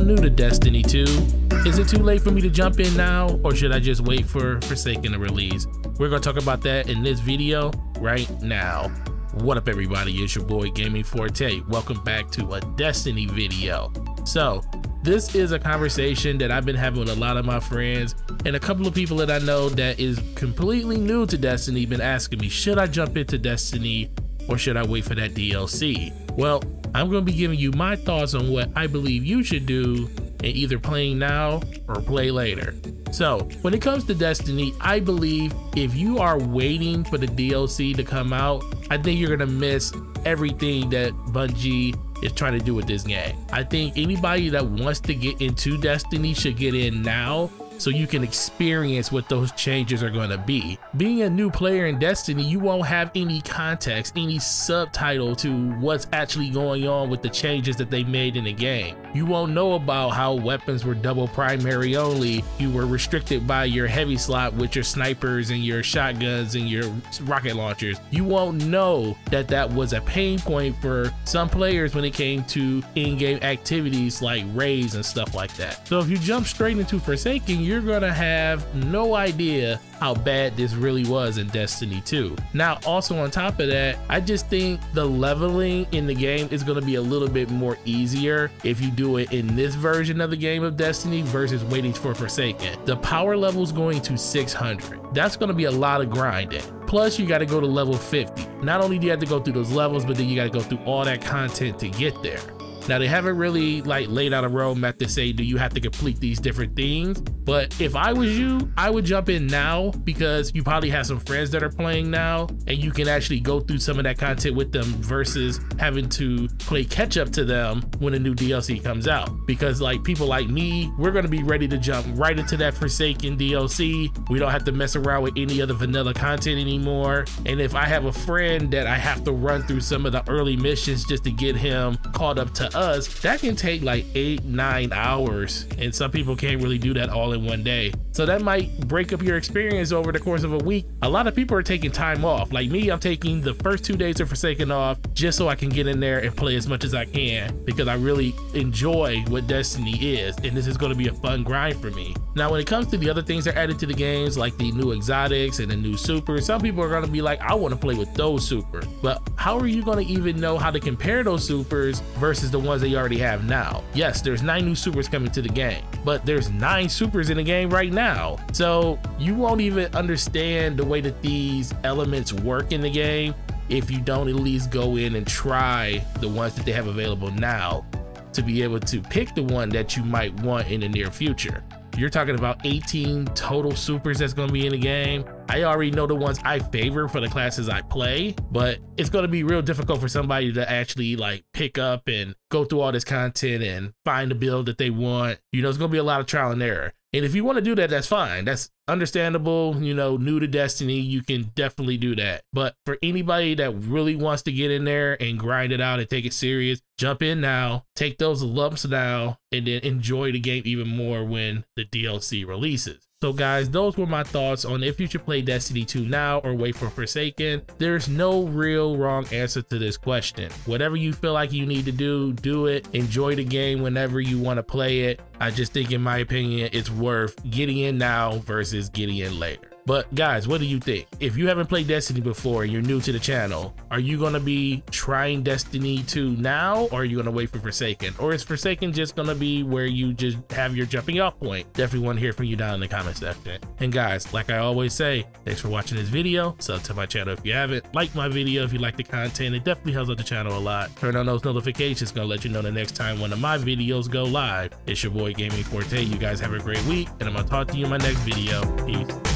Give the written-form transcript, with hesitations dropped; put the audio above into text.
new to Destiny 2. Is it too late for me to jump in now, or should I just wait for Forsaken to release? We're gonna talk about that in this video right now. What up everybody, it's your boy Gaming Forte. Welcome back to a Destiny video. So this is a conversation that I've been having with a lot of my friends, and a couple of people that I know that is completely new to Destiny been asking me, should I jump into Destiny or should I wait for that DLC? Well, I'm going to be giving you my thoughts on what I believe you should do in either playing now or play later. So when it comes to Destiny, I believe if you are waiting for the DLC to come out, I think you're gonna miss everything that Bungie is trying to do with this game. I think anybody that wants to get into Destiny should get in now, so you can experience what those changes are going to be. Being a new player in Destiny, you won't have any context, any subtitle to what's actually going on with the changes that they made in the game. You won't know about how weapons were double primary only. You were restricted by your heavy slot with your snipers and your shotguns and your rocket launchers. You won't know that that was a pain point for some players when it came to in-game activities like raids and stuff like that. So if you jump straight into Forsaken, you're gonna have no idea how bad this really was in Destiny 2. Now, also on top of that, I just think the leveling in the game is gonna be a little bit more easier if you do it in this version of the game of Destiny versus waiting for Forsaken. The power level is going to 600. That's gonna be a lot of grinding. Plus, you gotta go to level 50. Not only do you have to go through those levels, but then you gotta go through all that content to get there. Now, they haven't really laid out a roadmap to say, do you have to complete these different things? But if I was you, I would jump in now because you probably have some friends that are playing now and you can actually go through some of that content with them versus having to play catch up to them when a new DLC comes out. Because people like me, we're gonna be ready to jump right into that Forsaken DLC. We don't have to mess around with any other vanilla content anymore. And if I have a friend that I have to run through some of the early missions just to get him caught up to us, that can take like 8-9 hours, and some people can't really do that all in one day. So that might break up your experience over the course of a week. A lot of people are taking time off. Like me, I'm taking the first 2 days of Forsaken off just so I can get in there and play as much as I can, because I really enjoy what Destiny is, and this is going to be a fun grind for me. Now, when it comes to the other things that are added to the games, like the new exotics and the new supers, some people are going to be like, I want to play with those supers. But how are you going to even know how to compare those supers versus the ones that you already have now? Yes, there's 9 new supers coming to the game, but there's 9 supers in the game right now. So you won't even understand the way that these elements work in the game if you don't at least go in and try the ones that they have available now to be able to pick the one that you might want in the near future. You're talking about 18 total supers that's going to be in the game. I already know the ones I favor for the classes I play, but it's going to be real difficult for somebody to actually pick up and go through all this content and find the build that they want. You know, it's going to be a lot of trial and error. And if you want to do that, that's fine. That's understandable. You know, new to Destiny, you can definitely do that. But for anybody that really wants to get in there and grind it out and take it serious, jump in now, take those lumps now, and then enjoy the game even more when the DLC releases. So guys, those were my thoughts on if you should play Destiny 2 now or wait for Forsaken. There's no real wrong answer to this question. Whatever you feel like you need to do, do it. Enjoy the game whenever you want to play it. I just think, in my opinion, it's worth getting in now versus getting in later. But guys, what do you think? If you haven't played Destiny before and you're new to the channel, are you going to be trying Destiny 2 now, or are you going to wait for Forsaken? Or is Forsaken just going to be where you just have your jumping off point? Definitely want to hear from you down in the comment section. And guys, like I always say, thanks for watching this video. Sub to my channel if you haven't. Like my video if you like the content. It definitely helps out the channel a lot. Turn on those notifications, gonna let you know the next time one of my videos go live. It's your boy Gaming Forte. You guys have a great week, and I'm gonna talk to you in my next video. Peace.